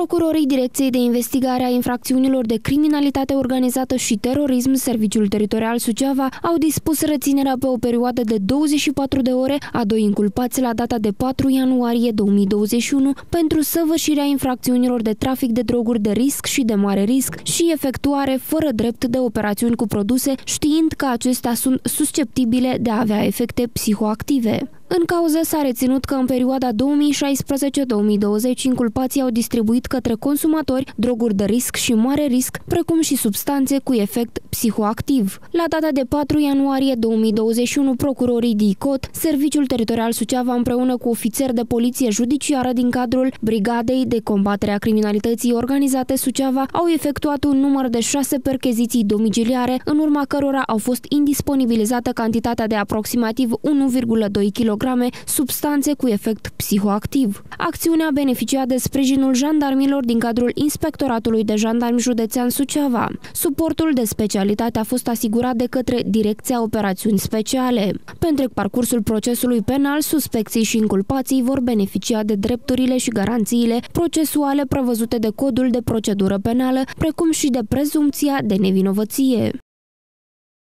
Procurorii Direcției de Investigare a Infracțiunilor de Criminalitate Organizată și Terorism, Serviciul Teritorial Suceava, au dispus reținerea pe o perioadă de 24 de ore a doi inculpați la data de 4 ianuarie 2021 pentru săvârșirea infracțiunilor de trafic de droguri de risc și de mare risc și efectuare fără drept de operațiuni cu produse, știind că acestea sunt susceptibile de a avea efecte psihoactive. În cauză s-a reținut că în perioada 2016-2020 inculpații au distribuit către consumatori droguri de risc și mare risc, precum și substanțe cu efect psihoactiv. La data de 4 ianuarie 2021, procurorii DICOT, Serviciul Teritorial Suceava, împreună cu ofițeri de poliție judiciară din cadrul Brigadei de Combatere a Criminalității Organizate Suceava, au efectuat un număr de 6 percheziții domiciliare, în urma cărora au fost indisponibilizată cantitatea de aproximativ 1,2 kg substanțe cu efect psihoactiv. Acțiunea beneficia de sprijinul jandarmilor din cadrul Inspectoratului de Jandarmi Județean Suceava. Suportul de specialitate a fost asigurat de către Direcția Operațiuni Speciale. Pentru parcursul procesului penal, suspecții și inculpații vor beneficia de drepturile și garanțiile procesuale prevăzute de Codul de Procedură Penală, precum și de prezumția de nevinovăție.